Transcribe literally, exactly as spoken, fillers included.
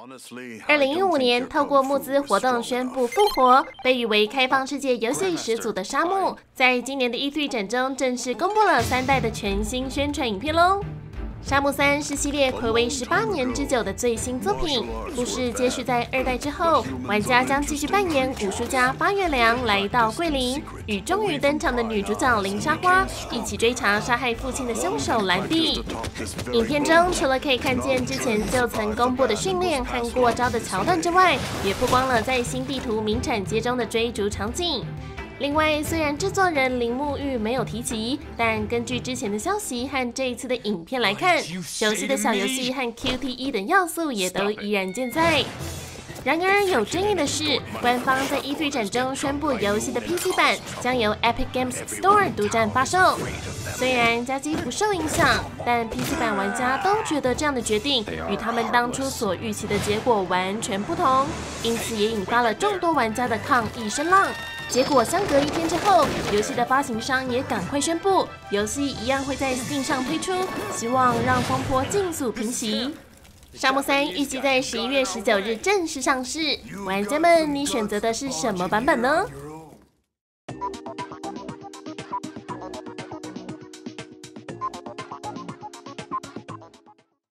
二零一五年，透过募资活动宣布复活，被誉为开放世界游戏始祖的沙漠，在今年的 E 三 展中正式公布了三代的全新宣传影片喽。沙漠三是系列睽违十八年之久的最新作品，故事接续在二代之后，玩家将继续扮演武术家八月良来到桂林，与终于登场的女主角林莎花一起追查杀害父亲的凶手兰蒂。影片中除了可以看见之前就曾公布的训练和过招的桥段之外，也曝光了在新地图名产街中的追逐场景。另外，虽然制作人铃木玉没有提及，但根据之前的消息和这一次的影片来看，熟悉的小游戏和 Q T E 等要素也都依然健在。然而有争议的是，官方在 E 三 展中宣布游戏的 P C 版将由 Epic Games Store 独占发售。虽然家机不受影响，但 P C 版玩家都觉得这样的决定与他们当初所预期的结果完全不同，因此也引发了众多玩家的抗议声浪。结果相隔一天之后，游戏的发行商也赶快宣布，游戏一样会在 Steam 上推出，希望让风波尽速平息。沙漠三预计在十一月十九日正式上市，玩家们，你选择的是什么版本呢？